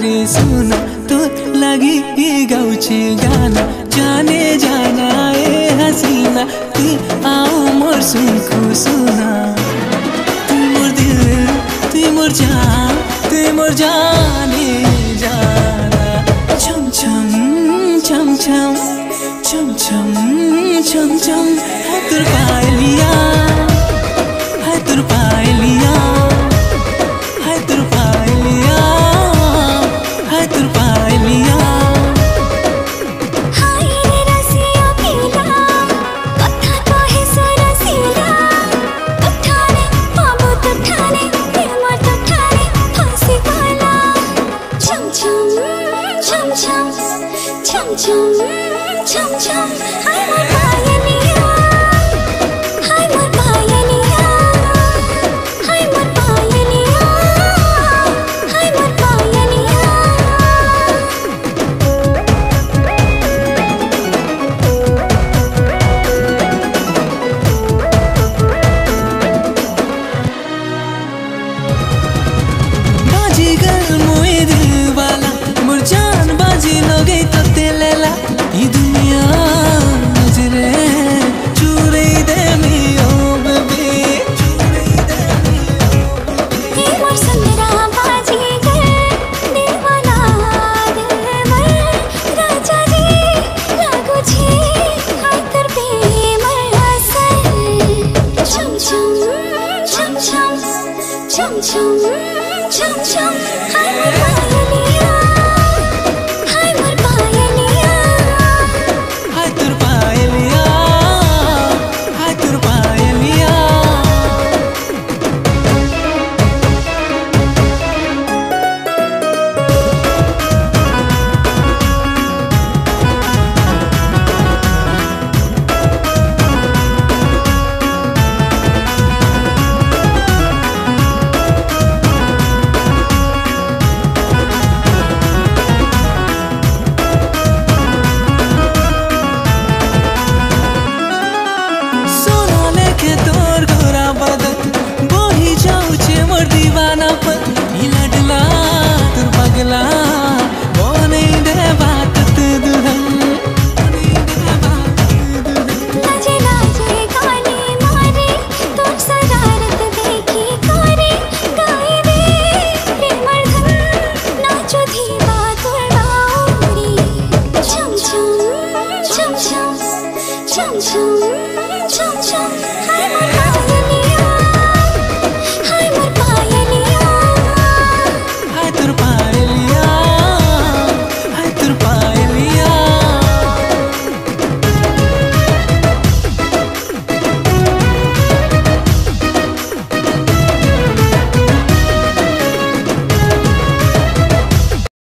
रे सुन तोर लागि गाउँछे गाना जाने जाना ए हसीना तू आओ मोर सुनको सुना तू मोर दिल तू मोर जान तू मोर जाने जाना छम छम छम छम छम छम छम छम है तुर पायलिया है तुर पायलिया है तुर पायलिया है तुर पायलिया chum chum chum I'm a pioneer I'm a pioneer I'm a pioneer I'm a pioneer बाजीगर मोए दिल वाला मोर जान बाजी लोगे तो तेलेला ये दुनिया नजरे चूरे दे मियो बेबी ये मोर सुंदरा बाजीगर दीवाना दिलवर राजा जी लागू छे हाय तर प्रेम असर छम छम छम छम छम छम छम छम हाय